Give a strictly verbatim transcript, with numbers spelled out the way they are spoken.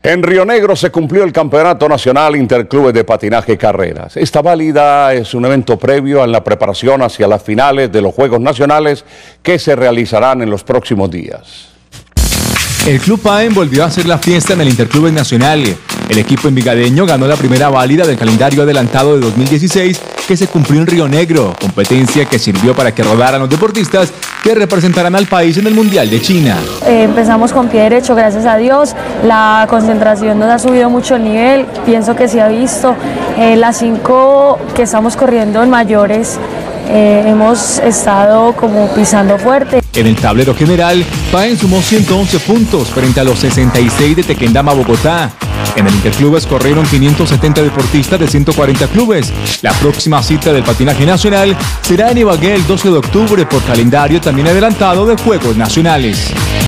En Río Negro se cumplió el Campeonato Nacional Interclubes de Patinaje y Carreras. Esta válida es un evento previo a la preparación hacia las finales de los Juegos Nacionales que se realizarán en los próximos días. El Club Paen volvió a hacer la fiesta en el Interclubes Nacional. El equipo envigadeño ganó la primera válida del calendario adelantado de dos mil dieciséis que se cumplió en Río Negro, competencia que sirvió para que rodaran los deportistas que representarán al país en el Mundial de China. Eh, empezamos con pie derecho, gracias a Dios. La concentración nos ha subido mucho el nivel, pienso que se ha visto. Eh, las cinco que estamos corriendo en mayores, Eh, hemos estado como pisando fuerte. En el tablero general, Paen sumó ciento once puntos frente a los sesenta y seis de Tequendama, Bogotá. En el Interclubes corrieron quinientos setenta deportistas de ciento cuarenta clubes. La próxima cita del patinaje nacional será en Ibagué el doce de octubre por calendario también adelantado de Juegos Nacionales.